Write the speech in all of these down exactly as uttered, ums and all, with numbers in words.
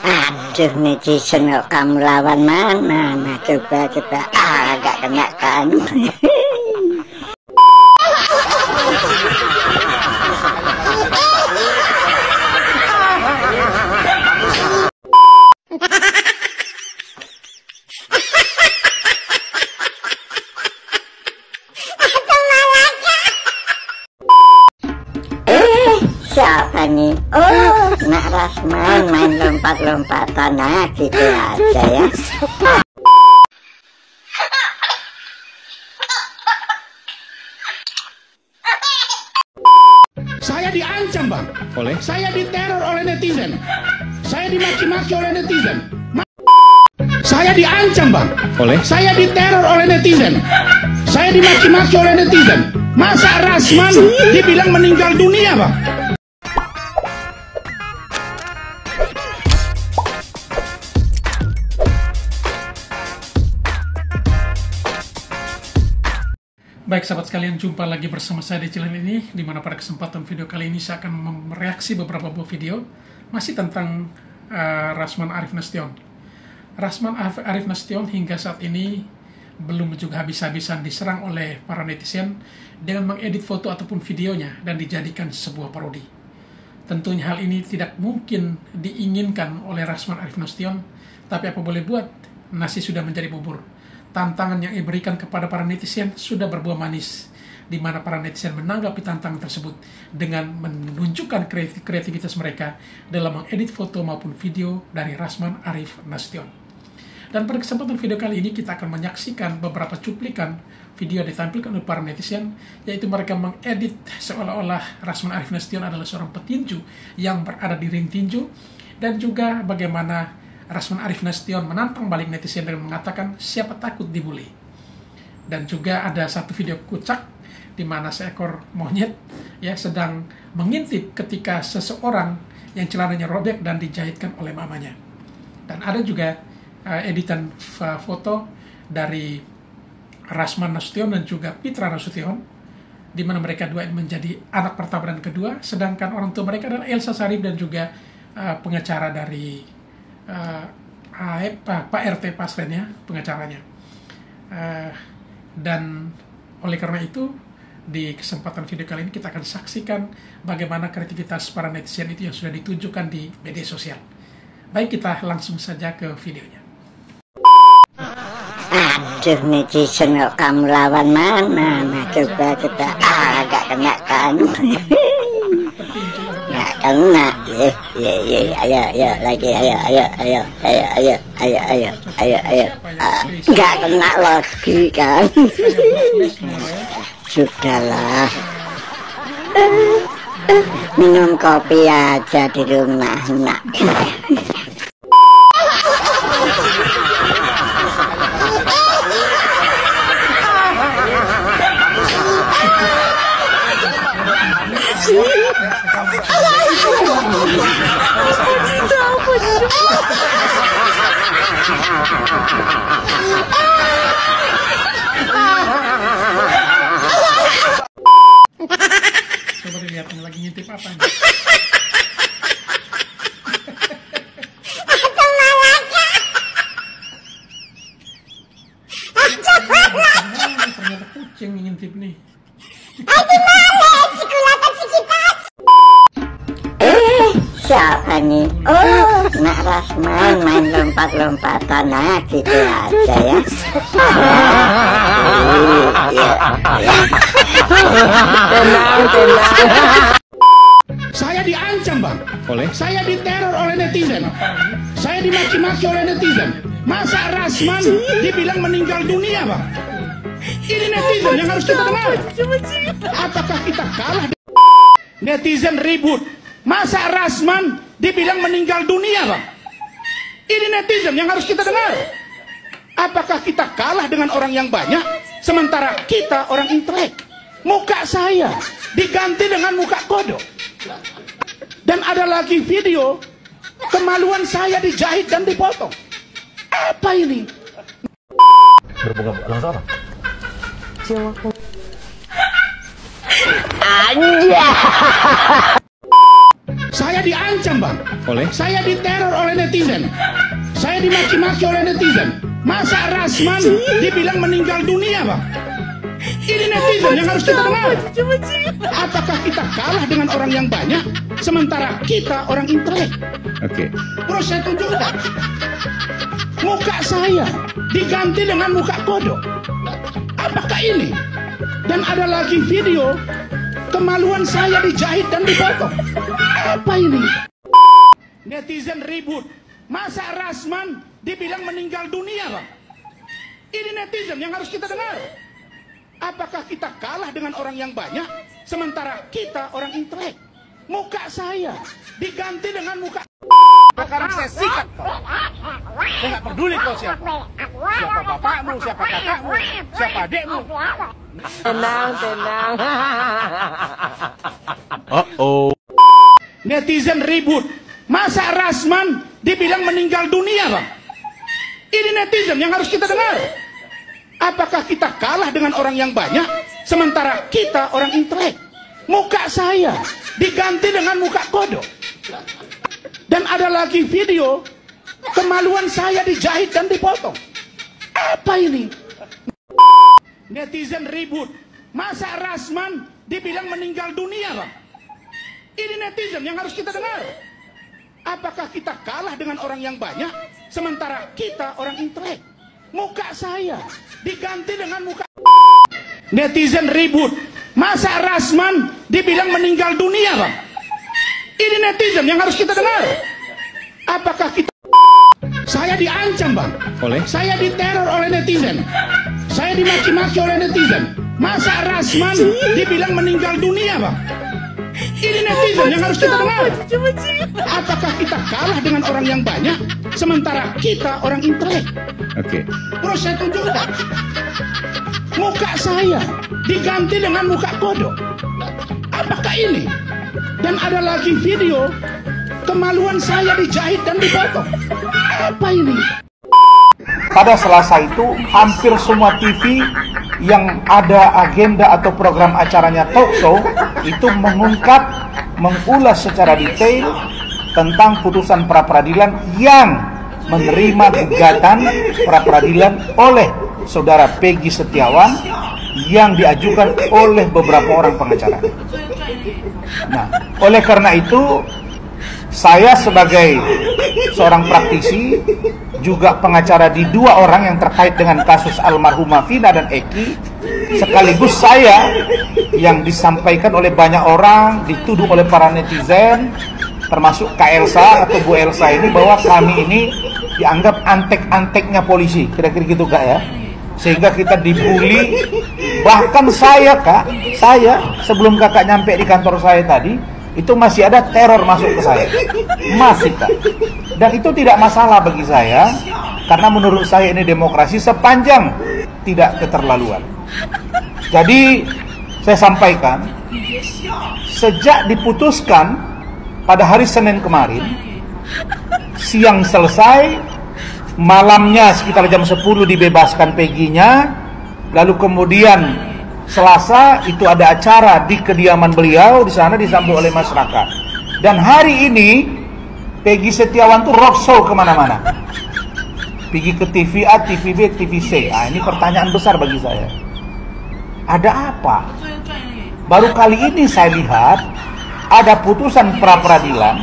Aduh, netizen kok kamu lawan mana? Nah, coba coba ah, agak kena kan. Siapa nih? Oh, Nak Rasman main lompat-lompatan. Nah, gitu aja ya. Saya diancam, Bang. Oleh? Saya diteror oleh netizen. Saya dimaki-maki oleh netizen. Ma saya diancam, Bang. Oleh? Saya diteror oleh netizen. Saya dimaki-maki oleh netizen. Masa Rasman dibilang meninggal dunia, Bang? Baik sahabat sekalian, jumpa lagi bersama saya di channel ini, di mana pada kesempatan video kali ini saya akan mereaksi beberapa buah video masih tentang uh, Rasman Arif Nasution. Rasman Arif Nasution hingga saat ini belum juga habis-habisan diserang oleh para netizen dengan mengedit foto ataupun videonya dan dijadikan sebuah parodi. Tentunya hal ini tidak mungkin diinginkan oleh Rasman Arif Nasution, tapi apa boleh buat, nasi sudah menjadi bubur. Tantangan yang diberikan kepada para netizen sudah berbuah manis, di mana para netizen menanggapi tantangan tersebut dengan menunjukkan kreativitas mereka dalam mengedit foto maupun video dari Rasman Arif Nasution. Dan pada kesempatan video kali ini kita akan menyaksikan beberapa cuplikan video yang ditampilkan oleh para netizen, yaitu mereka mengedit seolah-olah Rasman Arif Nasution adalah seorang petinju yang berada di ring tinju, dan juga bagaimana Rasman Arif Nasution menantang balik netizen dengan mengatakan siapa takut dibully. Dan juga ada satu video kucak di mana seekor monyet ya sedang mengintip ketika seseorang yang celananya robek dan dijahitkan oleh mamanya. Dan ada juga uh, editan foto dari Rasman Nasution dan juga Pitra Nasution, di mana mereka dua menjadi anak pertama dan kedua, sedangkan orang tua mereka adalah Elsa Sharif dan juga uh, pengacara dari Uh, Pak, Pak R T Pasren ya, pengacaranya. Uh, dan oleh karena itu, di kesempatan video kali ini kita akan saksikan bagaimana kreativitas para netizen itu yang sudah ditunjukkan di media sosial. Baik, kita langsung saja ke videonya. Aduh, netizen kok kamu lawan mana? Nah, coba coba ah, agak kena kan. Nggak kena, ya, ya, ya, ayo, ayo, lagi, ayo, ayo, ayo, ayo, ayo, ayo, ayo, ayo, ayo, nggak kena lagi kan? Sudahlah, minum kopi aja di rumah, nak. Coba dilihat lagi ngintip apa ini. Ternyata kucing ngintip nih. Eh, siapa nih? Oh, Nak Rasman main lompat-lompatan. Nah, gitu aja ya. Tenang, tenang. Saya diancam, Bang. Oleh? Saya diteror oleh netizen. Saya dimaki-maki oleh netizen. Masa Rasman dibilang meninggal dunia, Bang? Ini netizen yang harus kita dengar. Apakah kita kalah? Netizen ribut. Masa Rasman dibilang meninggal dunia, Bang? Ini netizen yang harus kita dengar. Apakah kita kalah dengan orang yang banyak, sementara kita orang intelek? Muka saya diganti dengan muka kodok. Dan ada lagi video kemaluan saya dijahit dan dipotong. Apa ini? Berbunga langsung apa? Anja. Saya diancam, Bang. Oleh? Saya diteror oleh netizen. Saya dimaki-maki oleh netizen. Masa Rasman dibilang meninggal dunia, Bang? Ini netizen yang harus kita dengar. Apakah kita kalah dengan orang yang banyak, sementara kita orang intelek? Oke. Bro, saya tunjukkan. Muka saya diganti dengan muka kodok. Apakah ini? Dan ada lagi video kemaluan saya dijahit dan dipotong. Apa ini? Netizen ribut. Masa Rasman dibilang meninggal dunia, Bang? Ini netizen yang harus kita dengar. Apakah kita kalah dengan orang yang banyak, sementara kita orang intelek? Muka saya diganti dengan muka. Sekarang saya sikat kau. Saya nggak peduli kau siapa. Siapa bapakmu, siapa kakakmu, siapa adekmu. Tenang, tenang. Oh oh. Netizen ribut. Masa Rasman dibilang meninggal dunia, Bang? Ini netizen yang harus kita dengar. Apakah kita kalah dengan orang yang banyak, sementara kita orang intelek? Muka saya diganti dengan muka kodok. Dan ada lagi video kemaluan saya dijahit dan dipotong. Apa ini? Netizen ribut. Masa Rasman dibilang meninggal dunia, Bang? Ini netizen yang harus kita dengar. Apakah kita kalah dengan orang yang banyak, sementara kita orang intelek? Muka saya diganti dengan muka. Netizen ribut. Masa Rasman dibilang meninggal dunia, Bang? Ini netizen yang harus kita dengar. Apakah kita... Saya diancam, Bang. Oleh? Saya diteror oleh netizen. Saya dimaki-maki oleh netizen. Masa Rasman dibilang meninggal dunia, Bang? Ini netizen yang harus kita dengar. Apakah kita kalah dengan orang yang banyak, sementara kita orang intelek? Oke. Bro, saya tunjukkan. Muka saya diganti dengan muka kodok. Apakah ini? Dan ada lagi video kemaluan saya dijahit dan dipotong. Apa ini? Pada Selasa itu hampir semua T V yang ada agenda atau program acaranya talk show itu mengungkap, mengulas secara detail tentang putusan pra-peradilan yang menerima gugatan pra-peradilan oleh saudara Peggy Setiawan yang diajukan oleh beberapa orang pengacara. Nah, oleh karena itu saya sebagai seorang praktisi, juga pengacara di dua orang yang terkait dengan kasus almarhumah Vina dan Eki, sekaligus saya yang disampaikan oleh banyak orang, dituduh oleh para netizen, termasuk Kak Elsa atau Bu Elsa ini, bahwa kami ini dianggap antek-anteknya polisi, kira-kira gitu Kak ya, sehingga kita dibully. Bahkan saya Kak, saya sebelum Kakak nyampe di kantor saya tadi, itu masih ada teror masuk ke saya, masih Kak. Dan itu tidak masalah bagi saya, karena menurut saya ini demokrasi sepanjang tidak keterlaluan. Jadi saya sampaikan, sejak diputuskan pada hari Senin kemarin, siang selesai, malamnya sekitar jam sepuluh dibebaskan Peggy-nya, lalu kemudian Selasa itu ada acara di kediaman beliau, di sana disambut oleh masyarakat. Dan hari ini Peggy Setiawan tuh roadshow kemana-mana, pergi ke T V A, T V B, T V C. Ah, ini pertanyaan besar bagi saya. Ada apa? Baru kali ini saya lihat ada putusan pra-peradilan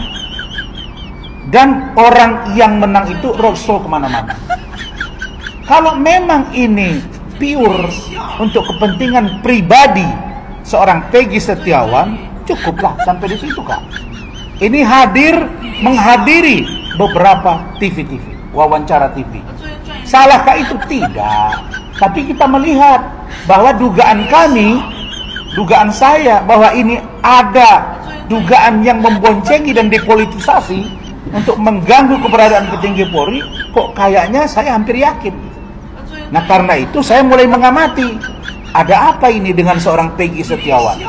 dan orang yang menang itu roadshow kemana-mana. Kalau memang ini pure untuk kepentingan pribadi seorang Peggy Setiawan, cukuplah sampai di situ Kak. Ini hadir menghadiri beberapa T V T V, wawancara T V. Salahkah itu? Tidak. Tapi kita melihat bahwa dugaan kami, dugaan saya bahwa ini ada dugaan yang memboncengi dan depolitisasi untuk mengganggu keberadaan petinggi Polri, kok kayaknya saya hampir yakin. Nah karena itu saya mulai mengamati, ada apa ini dengan seorang Peggy Setiawan?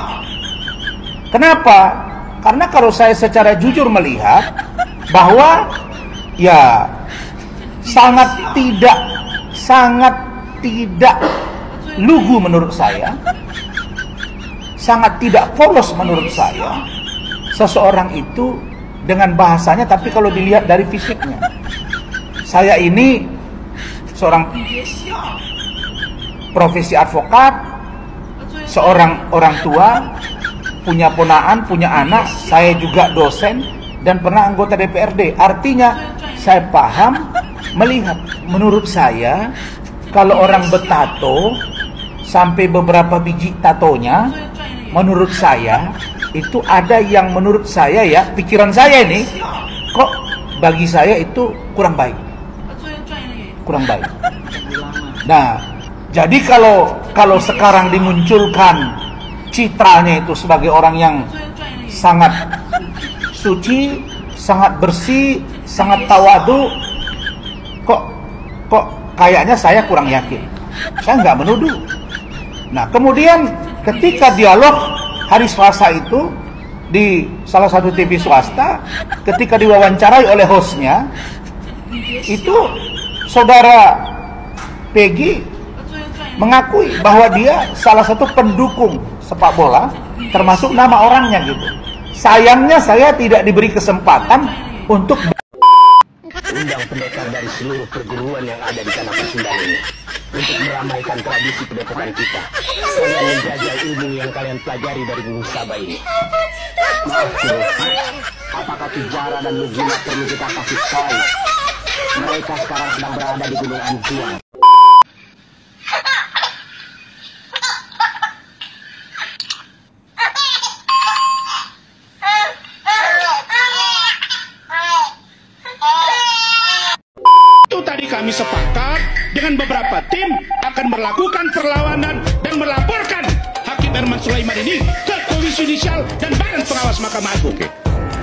Kenapa? Karena kalau saya secara jujur melihat bahwa ya sangat tidak sangat tidak lugu menurut saya, sangat tidak polos menurut saya, seseorang itu dengan bahasanya, tapi kalau dilihat dari fisiknya. Saya ini seorang profesi advokat, seorang orang tua, punya ponaan, punya anak, saya juga dosen, dan pernah anggota D P R D. Artinya, saya paham, melihat. Menurut saya, kalau orang bertato, sampai beberapa biji tatonya, menurut saya, itu ada yang menurut saya ya, pikiran saya ini, kok bagi saya itu kurang baik. Kurang baik. Nah, jadi kalau kalau sekarang dimunculkan citranya itu sebagai orang yang sangat suci, sangat bersih, sangat tawadu, kok kok kayaknya saya kurang yakin. Saya nggak menuduh. Nah, kemudian ketika dialog hari Selasa itu di salah satu T V swasta, ketika diwawancarai oleh hostnya, itu saudara Peggy mengakui bahwa dia salah satu pendukung sepak bola, termasuk nama orangnya gitu. Sayangnya saya tidak diberi kesempatan untuk undang pendekar dari seluruh perguruan yang ada di tanah Pasundan ini untuk meramaikan tradisi pendepokan kita. Kalian menjajal ilmu yang kalian pelajari dari Gunung Sabah ini. Maaf, bro. Apakah Tujara dan Lugina perlu kita kasih tahu? Mereka sekarang sedang berada di Gunung Anjuang. Kami sepakat dengan beberapa tim akan melakukan perlawanan dan melaporkan Hakim Herman Sulaiman ini ke Komisi Yudisial dan Badan Pengawas Mahkamah Agung. Okay.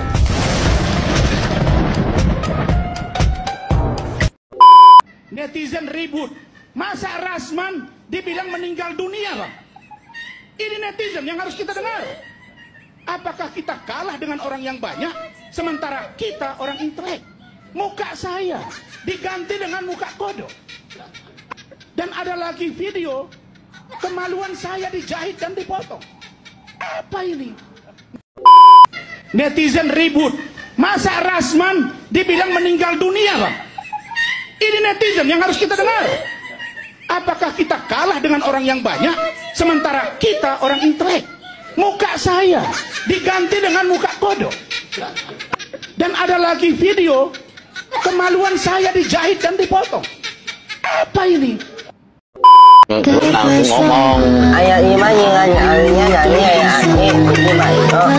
Netizen ribut, masa Rasman dibilang meninggal dunia, Bang? Ini netizen yang harus kita dengar. Apakah kita kalah dengan orang yang banyak, sementara kita orang intelek? Muka saya diganti dengan muka kodok. Dan ada lagi video kemaluan saya dijahit dan dipotong. Apa ini? Netizen ribut, masa Rasman dibilang meninggal dunia, Bang? Ini netizen yang harus kita dengar. Apakah kita kalah dengan orang yang banyak, sementara kita orang intelek? Muka saya diganti dengan muka kodok. Dan ada lagi video kemaluan saya dijahit dan dipotong. Apa ini? Aku ngomong ayah iman yang ayahnya nanya ya ini gimana?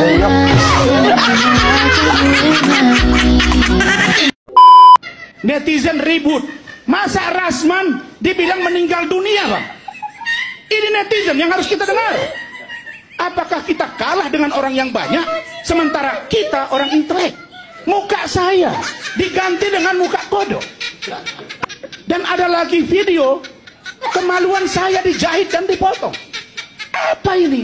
Netizen ribut, masa Rasman dibilang meninggal dunia, Bang? Ini netizen yang harus kita dengar. Apakah kita kalah dengan orang yang banyak, sementara kita orang intelek? Muka saya diganti dengan muka kodok. Dan ada lagi video kemaluan saya dijahit dan dipotong. Apa ini?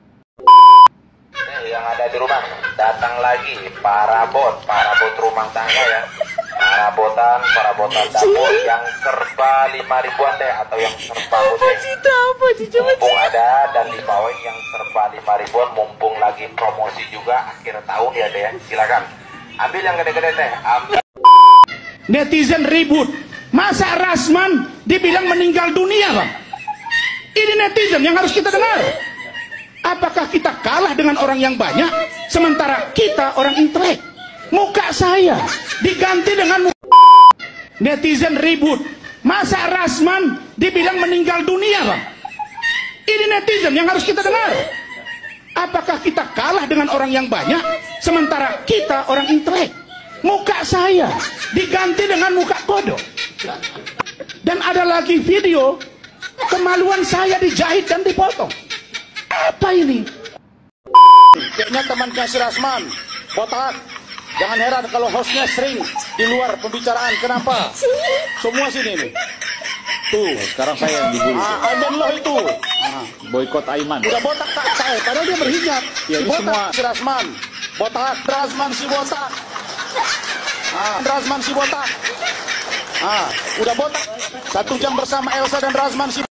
Yang ada di rumah, datang lagi para bot, para bot rumah tangga ya. Para botan, para botan dapur yang serba lima ribuan deh, atau yang serba gede. Mumpung ada, dan di bawah yang serba lima ribuan, mumpung lagi promosi juga akhir tahun ya deh ya. Silakan. Ambil yang gede-gede teh, ambil. Netizen ribut, masa Rasman dibilang meninggal dunia, Bang? Ini netizen yang harus kita dengar. Apakah kita kalah dengan orang yang banyak, sementara kita orang intelek? Muka saya diganti dengan muka. Netizen ribut, masa Rasman dibilang meninggal dunia, Bang? Ini netizen yang harus kita dengar. Apakah kita kalah dengan orang yang banyak, sementara kita orang intelek? Muka saya diganti dengan muka kodok. Dan ada lagi video kemaluan saya dijahit dan dipotong. Apa ini? Kayaknya teman kasih Rasman botak. Jangan heran kalau hostnya sering di luar pembicaraan. Kenapa? Semua sini nih. Tuh, sekarang saya yang dibully. Ah, Aiman loh itu. Ah, boykot Aiman. Udah botak tak saya, padahal dia berhijab. Ya, ini botak semua si Rasman. Botak, Rasman si botak. Ah, Rasman si botak. Ah, udah botak. Satu jam bersama Elsa dan Rasman si.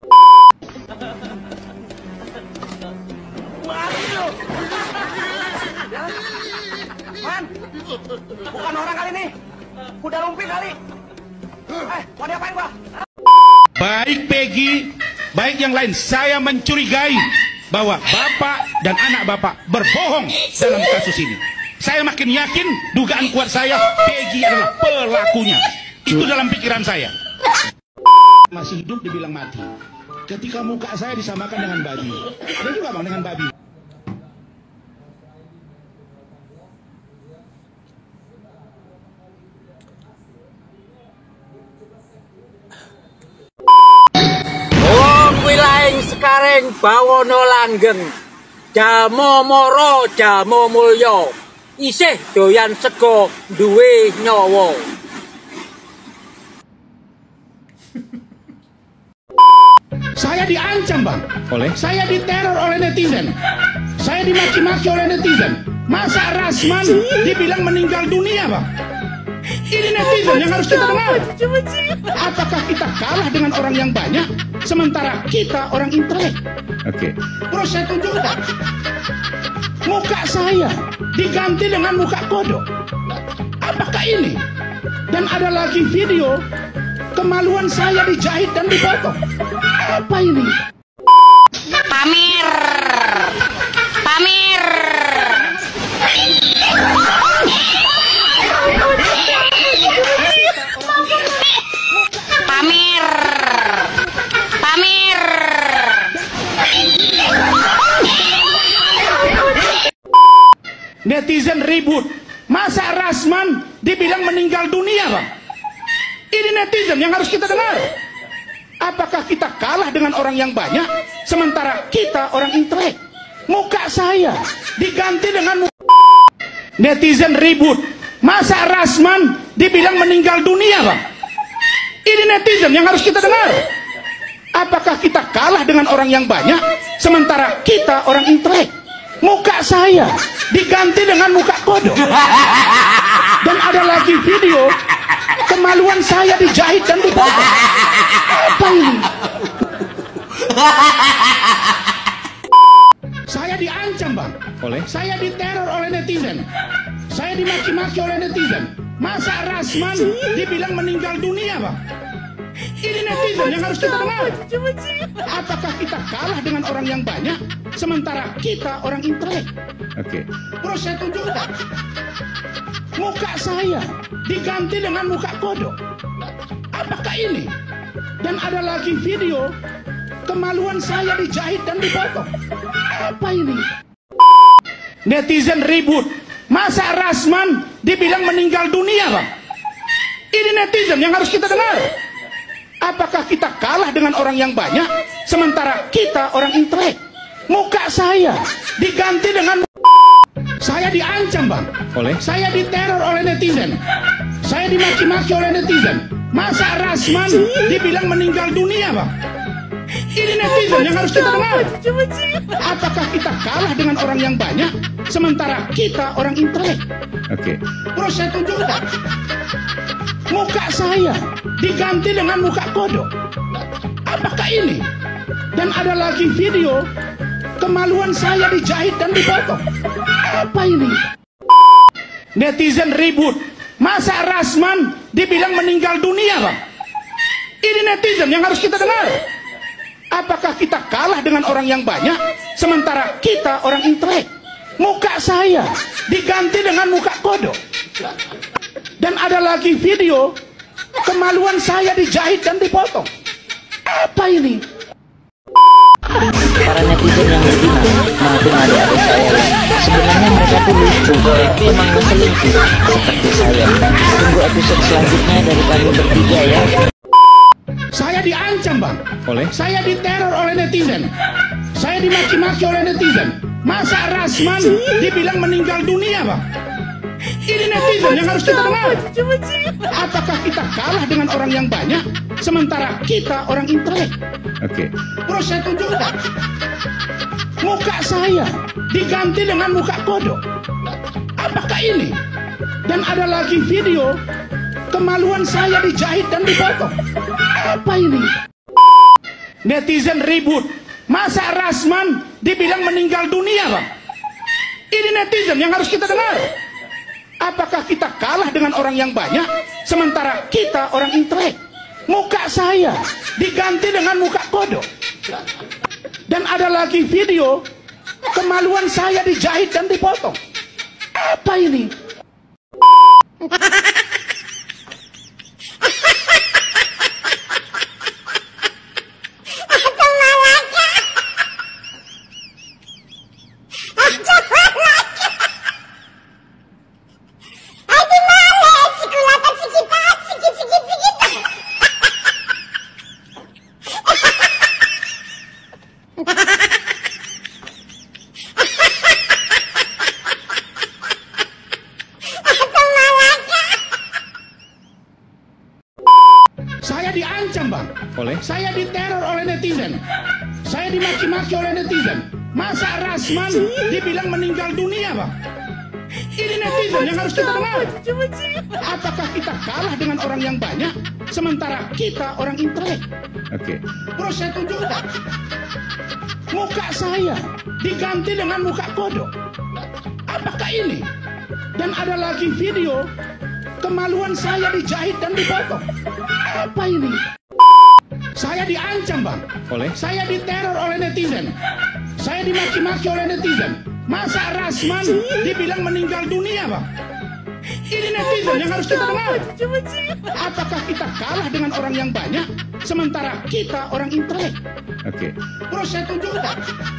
Man, Bukan orang kali nih. Kuda lumping kali. Eh, mau diapain gua? Baik Peggy, baik yang lain, saya mencurigai bahwa bapak dan anak bapak berbohong dalam kasus ini. Saya makin yakin dugaan kuat saya Peggy adalah pelakunya. Itu dalam pikiran saya. Masih hidup dibilang mati. Ketika muka saya disamakan dengan babi. Dia juga bang dengan babi. Sekarang bawono langgeng, jamo moro jamo mulya, isih doyan sego duwe nyawa. Saya diancam bang, Oleh? saya diteror oleh netizen, saya dimaki-maki oleh netizen. Masa Rasman dibilang meninggal dunia bang? Ini netizen yang harus kita dengar. Apakah kita kalah dengan orang yang banyak, sementara kita orang intelek? Oke. Terus saya tunjukkan, muka saya diganti dengan muka kodok. Apakah ini? Dan ada lagi video kemaluan saya dijahit dan dipotong. Apa ini? Pamir, Pamir. Pamir, Pamir. Netizen ribut. Masa Rasman dibilang meninggal dunia bang? Ini netizen yang harus kita dengar. Apakah kita kalah dengan orang yang banyak, sementara kita orang intelek? Muka saya diganti dengan muka. Netizen ribut. Masa Rasman dibilang meninggal dunia bang? Ini netizen yang harus kita dengar. Apakah kita kalah dengan orang yang banyak, sementara kita orang intelek? Muka saya diganti dengan muka kodok. Dan ada lagi video kemaluan saya dijahit dan dipotong. Apa ini? Saya diancam bang, Oleh? saya diteror oleh netizen, saya dimaki-maki oleh netizen. Masa Rasman dibilang meninggal dunia bang? Ini netizen yang harus kita dengar. Apakah kita kalah dengan orang yang banyak, sementara kita orang intelek? Oke. Terus saya tunjukkan, muka saya diganti dengan muka kodok. Apakah ini? Dan ada lagi video kemaluan saya dijahit dan dipotong. Apa ini? Netizen ribut. Masa Rasman dibilang meninggal dunia bang? Ini netizen yang harus kita dengar. Apakah kita kalah dengan orang yang banyak, sementara kita orang intelek? Muka saya diganti dengan. Saya diancam bang, Oleh? saya diteror oleh netizen, saya dimaki-maki oleh netizen. Masa Rasman dibilang meninggal dunia bang? Ini netizen yang harus kita dengar. Apakah kita kalah dengan orang yang banyak, sementara kita orang intelek? Oke. Terus saya tunjukkan, muka saya diganti dengan muka kodok. Apakah ini? Dan ada lagi video kemaluan saya dijahit dan dipotong. Apa ini? Netizen ribut. Masa Rasman dibilang meninggal dunia bang? Ini netizen yang harus kita dengar. Apakah kita kalah dengan orang yang banyak, sementara kita orang intelek? Muka saya diganti dengan muka kodok. Dan ada lagi video kemaluan saya dijahit dan dipotong. Apa ini? Para netizen yang berzina maupun adik-adik saya, sebenarnya mereka tuh lucu, tapi emang ngeselin sih, seperti saya. Tunggu episode selanjutnya dari kami bertiga ya. Saya diancam bang, Oleh? saya diteror oleh netizen, saya dimaki-maki oleh netizen. Masa Rasman dibilang meninggal dunia bang? Ini netizen yang harus kita dengar. Apakah kita kalah dengan orang yang banyak, sementara kita orang intelek? Oke. Terus saya tunjukkan, muka saya diganti dengan muka kodok. Apakah ini? Dan ada lagi video kemaluan saya dijahit dan dipotong. Apa ini? Netizen ribut. Masa Rasman dibilang meninggal dunia bang? Ini netizen yang harus kita dengar. Apakah kita kalah dengan orang yang banyak, sementara kita orang intelek? Muka saya diganti dengan muka kodok. Dan ada lagi video kemaluan saya dijahit dan dipotong. Apa ini? Saya diancam, Bang. Oleh? Saya diteror oleh netizen. Saya dimaki-maki oleh netizen. Masa Rasman dibilang meninggal dunia, Bang? Ini netizen yang harus kita dengar. Apakah kita kalah dengan orang yang banyak, sementara kita orang intelek? Oke. Terus saya tunjukkan. Muka saya diganti dengan muka kodok. Apakah ini? Dan ada lagi video kemaluan saya dijahit dan dipotong. Apa ini? Saya diancam, Bang. Oleh? Saya diteror oleh netizen. Saya dimaki-maki oleh netizen. Masa Rasman dibilang meninggal dunia, Bang? Ini netizen yang harus kita dengar. Apakah kita kalah dengan orang yang banyak, sementara kita orang intelek? Oke. Terus saya tunjukkan.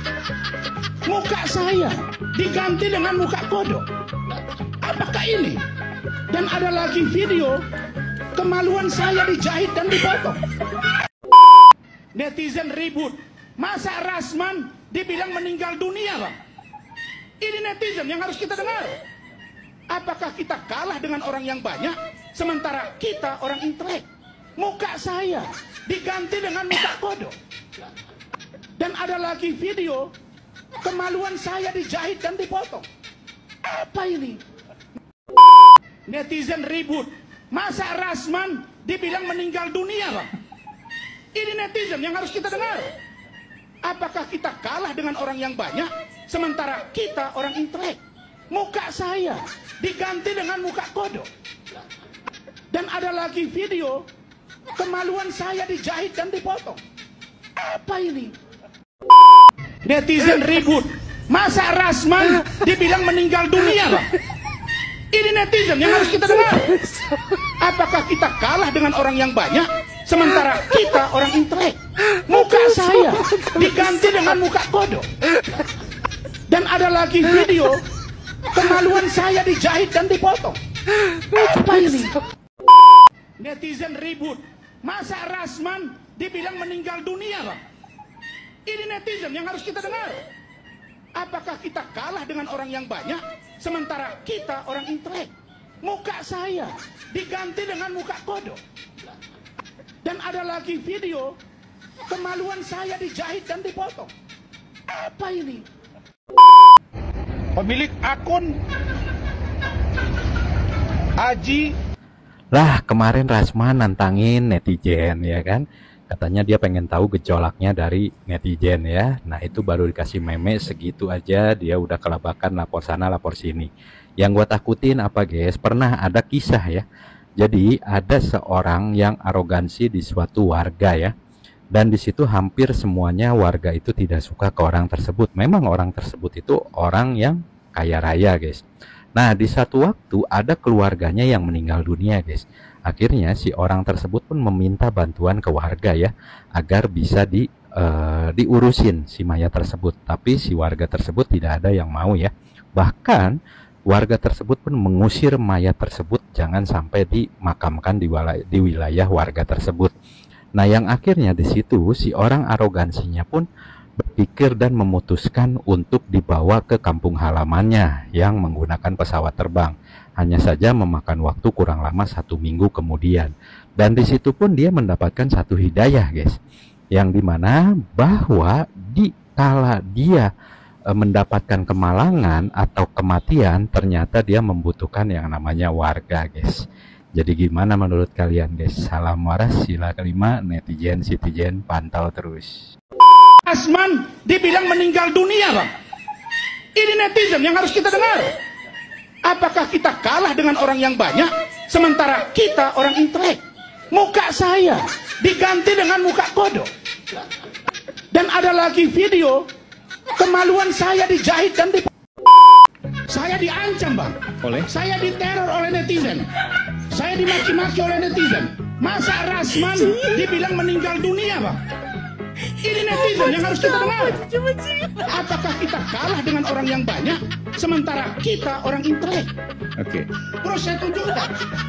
Muka saya diganti dengan muka kodok. Apakah ini? Dan ada lagi video kemaluan saya dijahit dan dipotong. Netizen ribut. Masa Rasman dibilang meninggal dunia, Bang? Ini netizen yang harus kita dengar. Apakah kita kalah dengan orang yang banyak, sementara kita orang intelek? Muka saya diganti dengan muka kodok. Dan ada lagi video kemaluan saya dijahit dan dipotong. Apa ini? Netizen ribut. Masa Rasman dibilang meninggal dunia, Bang? Ini netizen yang harus kita dengar. Apakah kita kalah dengan orang yang banyak, sementara kita orang intelek? Muka saya diganti dengan muka kodok. Dan ada lagi video kemaluan saya dijahit dan dipotong. Apa ini? Netizen ribut. Masa Rasman dibilang meninggal dunia, Bang? Ini netizen yang harus kita dengar. Apakah kita kalah dengan orang yang banyak, sementara kita orang intelek? Muka saya diganti dengan muka kodok. Dan ada lagi video kemaluan saya dijahit dan dipotong. Apa ini? Netizen ribut. Masa Rasman dibilang meninggal dunia, Bang? Ini netizen yang harus kita dengar. Apakah kita kalah dengan orang yang banyak, sementara kita orang intelek? Muka saya diganti dengan muka kodok. Dan ada lagi video kemaluan saya dijahit dan dipotong. Apa ini? Pemilik akun Aji. Lah kemarin Rasman nantangin netizen ya kan. Katanya dia pengen tahu gejolaknya dari netizen ya. Nah itu baru dikasih meme segitu aja dia udah kelabakan lapor sana lapor sini. Yang gua takutin apa guys, pernah ada kisah ya. Jadi ada seorang yang arogansi di suatu warga ya. Dan di situ hampir semuanya warga itu tidak suka ke orang tersebut. Memang orang tersebut itu orang yang kaya raya guys. Nah di satu waktu ada keluarganya yang meninggal dunia guys. Akhirnya si orang tersebut pun meminta bantuan ke warga ya, agar bisa di uh, diurusin si mayat tersebut. Tapi si warga tersebut tidak ada yang mau ya. Bahkan warga tersebut pun mengusir mayat tersebut jangan sampai dimakamkan di wilayah, di wilayah warga tersebut. Nah yang akhirnya di situ si orang arogansinya pun berpikir dan memutuskan untuk dibawa ke kampung halamannya yang menggunakan pesawat terbang. Hanya saja memakan waktu kurang lama satu minggu kemudian. Dan di situ pun dia mendapatkan satu hidayah guys. Yang dimana bahwa di kala dia e, mendapatkan kemalangan atau kematian, ternyata dia membutuhkan yang namanya warga guys. Jadi gimana menurut kalian guys? Salam waras, sila kelima, netizen, citizen, pantau terus. Rasman dibilang meninggal dunia, Bang? Ini netizen yang harus kita dengar. Apakah kita kalah dengan orang yang banyak, sementara kita orang intelek? Muka saya diganti dengan muka kodok. Dan ada lagi video kemaluan saya dijahit dan dip... Saya diancam, Bang. Oleh? Saya diteror oleh netizen. Saya dimaki-maki oleh netizen. Masa Rasman dibilang meninggal dunia, Bang? Ini netizen yang harus kita dengar. Apakah kita kalah dengan orang yang banyak, sementara kita orang intelek? Oke. Okay. Terus saya tunjukkan.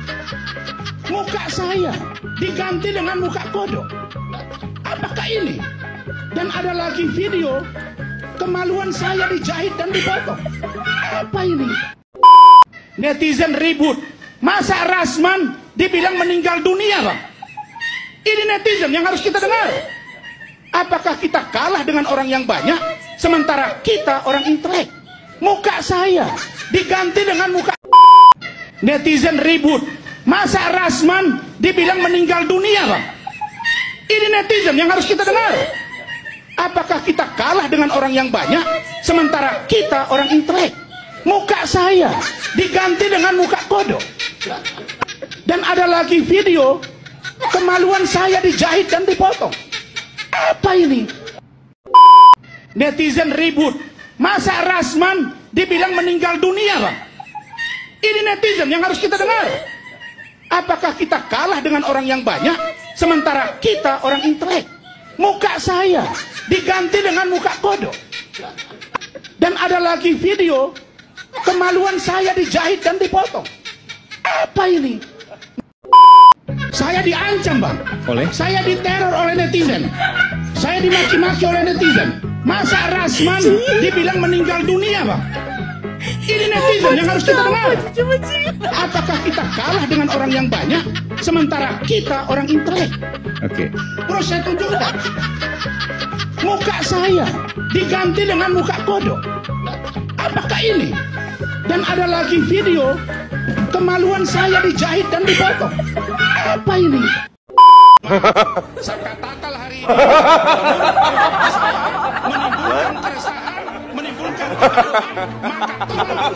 Muka saya diganti dengan muka kodok. Apakah ini? Dan ada lagi video kemaluan saya dijahit dan dipotong. Apa ini? Netizen ribut. Masa Rasman dibilang meninggal dunia, Bang? Ini netizen yang harus kita dengar. Apakah kita kalah dengan orang yang banyak, sementara kita orang intelek? Muka saya diganti dengan muka... Netizen ribut. Masa Rasman dibilang meninggal dunia, Bang? Ini netizen yang harus kita dengar. Apakah kita kalah dengan orang yang banyak, sementara kita orang intelek? Muka saya diganti dengan muka kodok. Dan ada lagi video kemaluan saya dijahit dan dipotong. Apa ini? Netizen ribut. Masa Rasman dibilang meninggal dunia, Bang? Ini netizen yang harus kita dengar. Apakah kita kalah dengan orang yang banyak, sementara kita orang intelek? Muka saya diganti dengan muka kodok. Dan ada lagi video kemaluan saya dijahit dan dipotong. Apa ini? Saya diancam, Bang. Oleh? Saya diteror oleh netizen. Saya dimaki-maki oleh netizen. Masa Rasman dibilang meninggal dunia, Bang? Ini netizen yang harus kita dengar. Apakah kita kalah dengan orang yang banyak, sementara kita orang intelek? Oke. Okay. Terus saya tunjukkan. Muka saya diganti dengan muka kodok. Apakah ini? Dan ada lagi video kemaluan saya dijahit dan dipotong. Apa ini? Saya katakan hari ini menimbulkan keresahan, menimbulkan ketakutan, maka tolong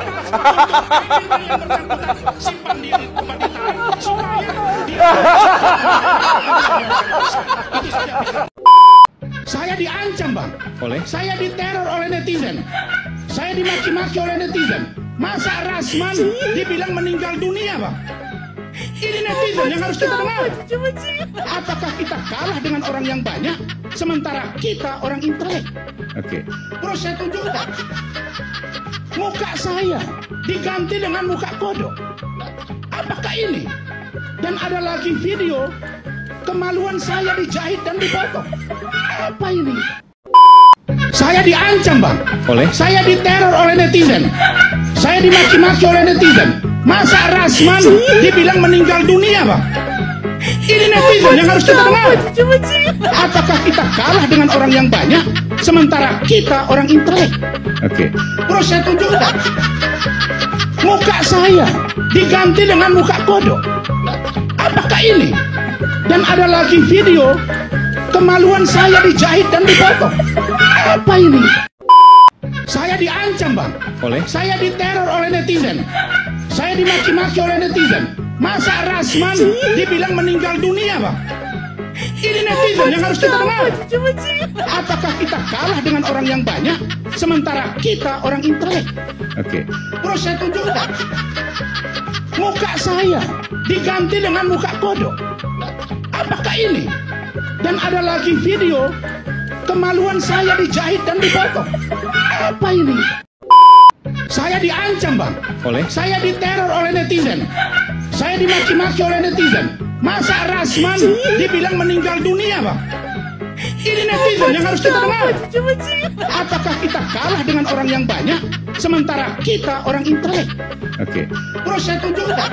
yang bersangkutan simpan diri tempat ditahan supaya dia... Itu saja. Saya diancam, Bang. Oleh? Saya diteror oleh netizen. Saya dimaki-maki oleh netizen. Masa Rasman dibilang meninggal dunia, Bang? Ini netizen yang harus kita dengar. Apakah kita kalah dengan orang yang banyak, sementara kita orang intelek? Oke. Okay. Terus saya tunjukkan. Muka saya diganti dengan muka kodok. Apakah ini? Dan ada lagi video kemaluan saya dijahit dan dipotong. Apa ini? Saya diancam, Bang. Oleh? Saya diteror oleh netizen. Saya dimaki-maki oleh netizen. Masa Rasman dibilang meninggal dunia, Bang? Ini netizen yang harus kita dengar. Apakah kita kalah dengan orang yang banyak, sementara kita orang intelek? Oke. Okay. Terus saya tunjukkan. Muka saya diganti dengan muka kodok. Apakah ini? Dan ada lagi video kemaluan saya dijahit dan dipotong. Apa ini? Saya diancam, Bang. Oleh? Saya diteror oleh netizen. Saya dimaki-maki oleh netizen. Masa Rasman dibilang meninggal dunia, Bang? Ini netizen yang harus kita dengar. Apakah kita kalah dengan orang yang banyak, sementara kita orang intelek? Oke. Okay. Terus saya tunjukkan. Muka saya diganti dengan muka kodok. Apakah ini? Dan ada lagi video kemaluan saya dijahit dan dipotong. Apa ini? Saya diancam, Bang. Oleh? Saya diteror oleh netizen. Saya dimaki-maki oleh netizen. Masa Rasman dibilang meninggal dunia, Bang? Ini netizen yang harus kita dengar. Apakah kita kalah dengan orang yang banyak, sementara kita orang intelek? Oke. Okay. Terus saya tunjukkan.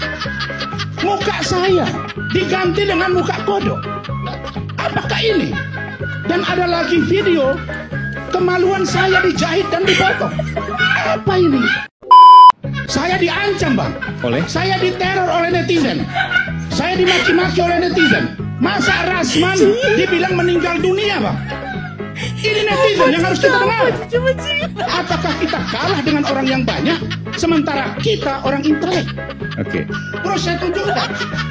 Muka saya diganti dengan muka kodok. Apakah ini? Dan ada lagi video kemaluan saya dijahit dan dipotong. Apa ini? Saya diancam, Bang. Oleh? Saya diteror oleh netizen. Saya dimaki-maki oleh netizen. Masa Rasman dibilang meninggal dunia, Bang? Ini netizen yang harus kita dengar. Apakah kita kalah dengan orang yang banyak, sementara kita orang intelek? Oke. Bro, saya tunjukkan.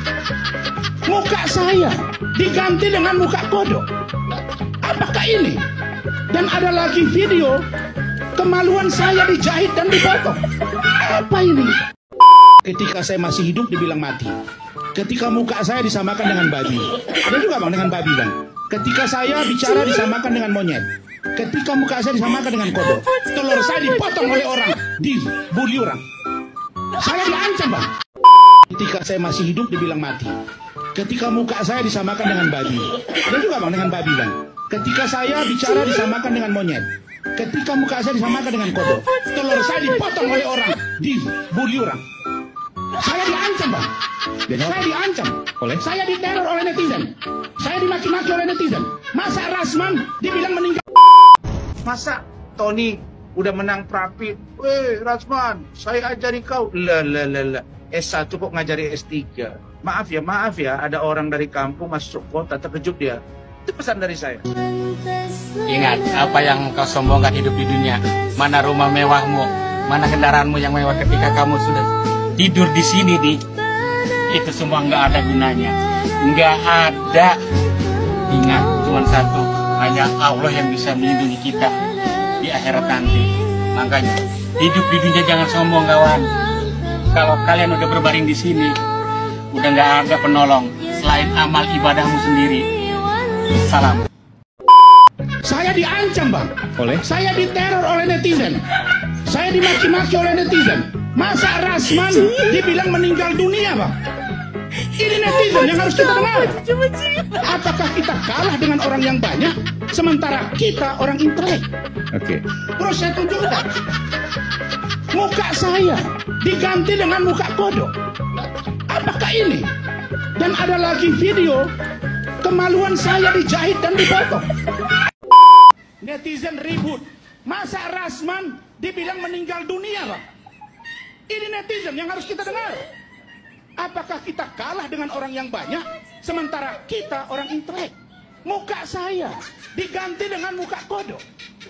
Muka saya diganti dengan muka kodok. Apakah ini? Dan ada lagi video kemaluan saya dijahit dan dipotong. Apa ini? Ketika saya masih hidup dibilang mati. Ketika muka saya disamakan dengan babi. Ada juga bang dengan babi bang. Ketika saya bicara disamakan dengan monyet. Ketika muka saya disamakan dengan kodok. Telur saya dipotong oleh orang, dibully orang. Saya diancam bang. Ketika saya masih hidup dibilang mati. Ketika muka saya disamakan dengan babi. Ada juga bang dengan babi bang. Ketika saya bicara disamakan dengan monyet. Ketika muka saya disamakan dengan kodok. Telur saya dipotong oleh orang, dibully orang. Saya diancam bang. Saya diancam oleh, saya diteror oleh netizen. Saya dimaki-maki oleh netizen. Masa Rasman dibilang meninggal? Masa Tony udah menang Prapit? Weh Rasman, saya ajari kau. Lah lah lah lah. S satu kok ngajari S tiga. Maaf ya, maaf ya. Ada orang dari kampung masuk kota, terkejut dia. Itu pesan dari saya. Ingat apa yang kau sombongkan hidup di dunia. Mana rumah mewahmu, mana kendaraanmu yang mewah ketika kamu sudah tidur di sini di. Itu semua nggak ada gunanya, nggak ada. Ingat cuma satu, hanya Allah yang bisa melindungi kita di akhirat nanti. Makanya hidup di dunia jangan sombong kawan. Kalau kalian udah berbaring di sini, udah nggak ada penolong selain amal ibadahmu sendiri. Salam. Saya diancam bang. Oleh? Saya diteror oleh netizen. Saya dimaki-maki oleh netizen. Masa Rasman dibilang meninggal dunia bang? Ini netizen yang harus kita dengar. Apakah kita kalah dengan orang yang banyak, sementara kita orang intelek? Oke. Bro, saya tunjukkan. Muka saya diganti dengan muka kodok. Apakah ini? Dan ada lagi video kemaluan saya dijahit dan dipotong. Netizen ribut. Masa Rasman dibilang meninggal dunia bang? Ini netizen yang harus kita dengar. Apakah kita kalah dengan orang yang banyak, sementara kita orang intelek? Muka saya diganti dengan muka kodok.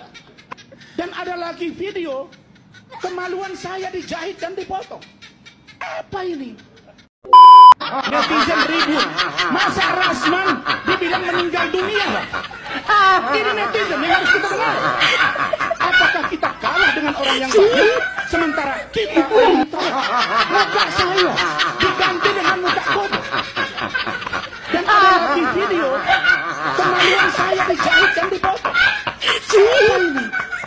Dan ada lagi video kemaluan saya dijahit dan dipotong. Apa ini? Netizen ribut. Masa Rasman dibilang meninggal dunia bang? Ini netizen yang harus kita dengar. Apakah kita kalah dengan orang yang banyak, sementara kita orang intelek? Muka saya diganti dengan muka kodok. Dan ada lagi video kemaluan saya dijahit dan dipotong. Apa ini?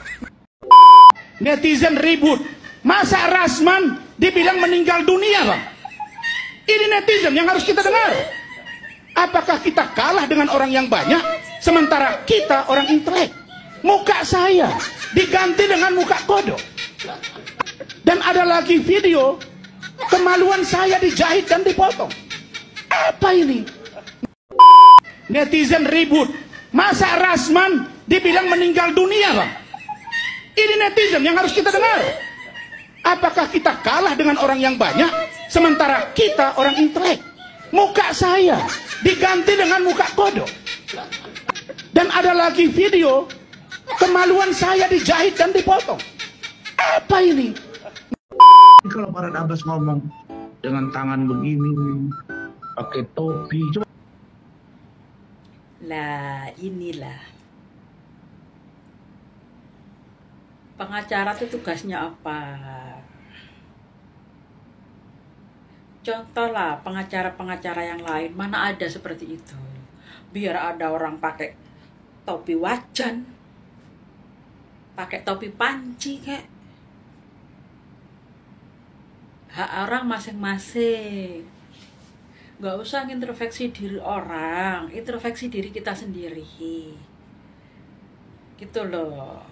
Netizen ribut. Masa Rasman dibilang meninggal dunia bang? Ini netizen yang harus kita dengar. Apakah kita kalah dengan orang yang banyak, sementara kita orang intelek? Muka saya diganti dengan muka kodok. Dan ada lagi video kemaluan saya dijahit dan dipotong. Apa ini? Netizen ribut. Masa Rasman dibilang meninggal dunia bang? Ini netizen yang harus kita dengar. Apakah kita kalah dengan orang yang banyak, sementara kita orang intelek? Muka saya diganti dengan muka kodok. Dan ada lagi video kemaluan saya dijahit dan dipotong. Apa ini? Kalau Farhad Abbas ngomong dengan tangan begini, pakai topi, coba. Lah inilah pengacara itu tugasnya apa? Contoh lah pengacara-pengacara yang lain, mana ada seperti itu. Biar ada orang pakai topi wajan, pakai topi panci kayak. Hak orang masing-masing. Gak usah introspeksi diri orang, introspeksi diri kita sendiri. Gitu loh.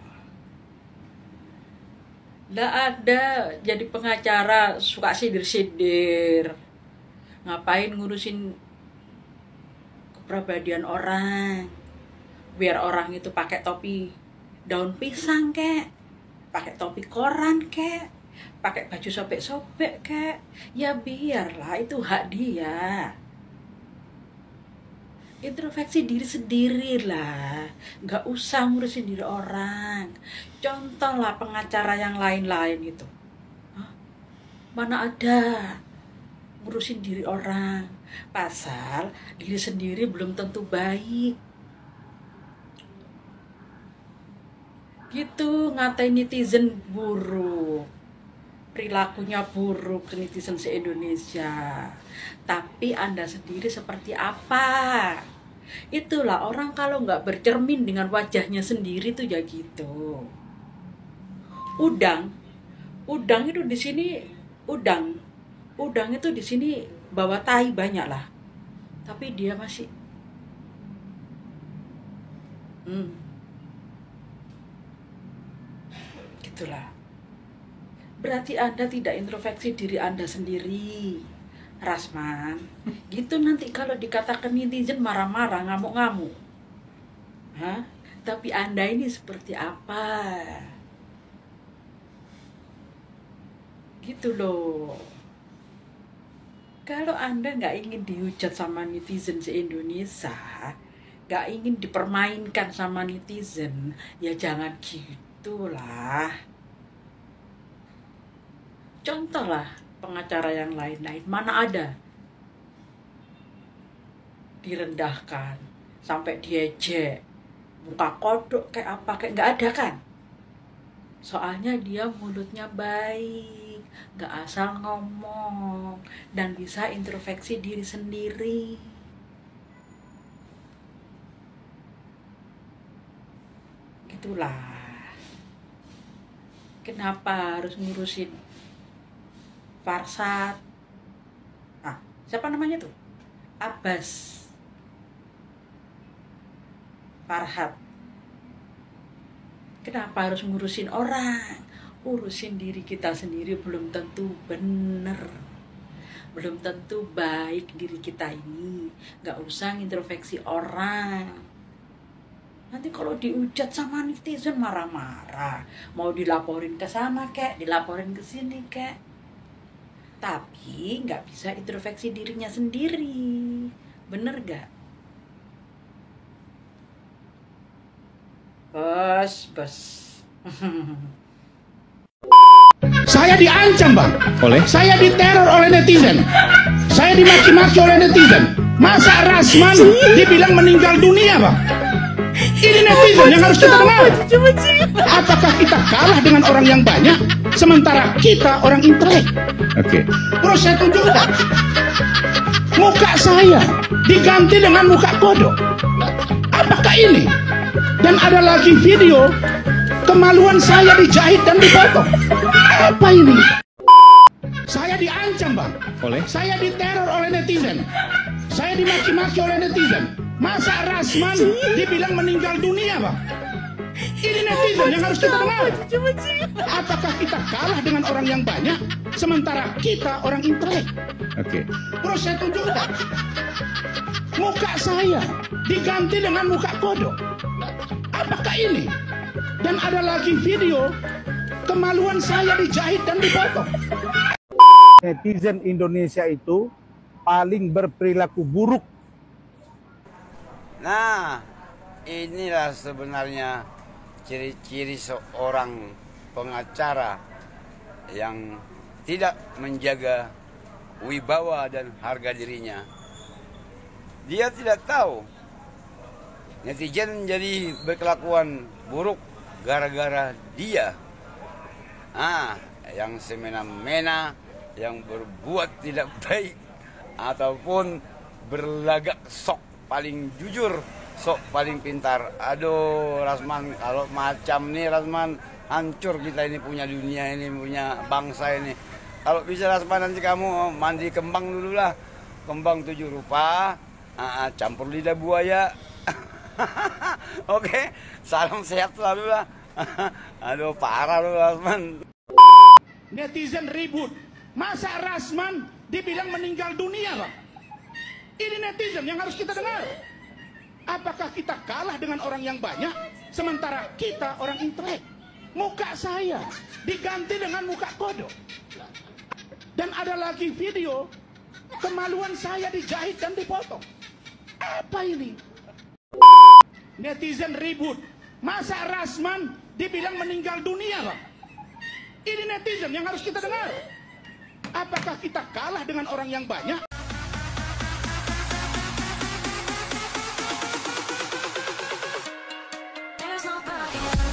Nggak ada jadi pengacara suka sindir-sindir. Ngapain ngurusin kepribadian orang? Biar orang itu pakai topi daun pisang kek, pakai topi koran kek, pakai baju sobek-sobek kek. Ya biarlah, itu hak dia. Introspeksi diri sendiri lah, nggak usah ngurusin diri orang. Contoh lah pengacara yang lain-lain itu, hah? Mana ada ngurusin diri orang, pasal diri sendiri belum tentu baik. Gitu ngatain netizen buruk, perilakunya buruk netizen se-Indonesia. Tapi Anda sendiri seperti apa? Itulah orang kalau nggak bercermin dengan wajahnya sendiri tuh ya gitu. Udang, udang itu di sini, udang, udang itu di sini bawa tai banyak lah. Tapi dia masih, hmm, gitulah. Berarti Anda tidak introspeksi diri Anda sendiri, Rasman. Gitu nanti kalau dikatakan netizen marah-marah, ngamuk-ngamuk. Hah? Tapi Anda ini seperti apa? Gitu loh. Kalau Anda nggak ingin dihujat sama netizen se-Indonesia, nggak ingin dipermainkan sama netizen, ya jangan gitulah. Contoh lah pengacara yang lain-lain, mana ada direndahkan sampai diejek, muka kodok kayak apa, kayak nggak ada kan? Soalnya dia mulutnya baik, nggak asal ngomong, dan bisa introspeksi diri sendiri. Gitulah. Kenapa harus ngurusin Farsad? Ah, siapa namanya tuh? Abbas Farhad. Kenapa harus ngurusin orang? Urusin diri kita sendiri belum tentu bener, belum tentu baik diri kita ini. Gak usah introspeksi orang. Nanti kalau diujat sama netizen marah-marah, mau dilaporin ke sana kek, dilaporin ke sini kek. Tapi nggak bisa introspeksi dirinya sendiri, bener gak? Bos, bos. Saya diancam bang, Oleh? saya diteror oleh netizen, saya dimaki-maki oleh netizen. Masa Rasman dibilang meninggal dunia bang? Ini netizen yang harus kita dengar. Apakah kita kalah dengan orang yang banyak, sementara kita orang intelek? Oke. Terus saya tunjukkan, muka saya diganti dengan muka kodok. Apakah ini? Dan ada lagi video kemaluan saya dijahit dan dipotong. Apa ini? Saya diancam bang, Oleh? saya diteror oleh netizen, saya dimaki-maki oleh netizen. Masa Rasman dibilang meninggal dunia bang? Ini netizen yang harus kita dengar. Apakah kita kalah dengan orang yang banyak, sementara kita orang intelek? Oke. Terus saya tunjukkan, muka saya diganti dengan muka kodok. Apakah ini? Dan ada lagi video kemaluan saya dijahit dan dipotong. Netizen Indonesia itu paling berperilaku buruk. Nah, inilah sebenarnya ciri-ciri seorang pengacara yang tidak menjaga wibawa dan harga dirinya. Dia tidak tahu netizen jadi berkelakuan buruk gara-gara dia. Ah, yang semena-mena, yang berbuat tidak baik, ataupun berlagak sok paling jujur, sok paling pintar. Aduh, Rasman, kalau macam nih Rasman, hancur kita ini, punya dunia ini, punya bangsa ini. Kalau bisa Rasman, nanti kamu mandi kembang dulu lah, kembang tujuh rupa, uh, campur lidah buaya. Oke, salam sehat selalu lah. Aduh, parah lu Rasman. Netizen ribut, masa Rasman dibilang meninggal dunia bang? Ini netizen yang harus kita dengar. Apakah kita kalah dengan orang yang banyak, sementara kita orang intelek? Muka saya diganti dengan muka kodok. Dan ada lagi video kemaluan saya dijahit dan dipotong. Apa ini? Netizen ribut. Masa Rasman dibilang meninggal dunia, Pak? Ini netizen yang harus kita dengar. Apakah kita kalah dengan orang yang banyak? There's nobody else.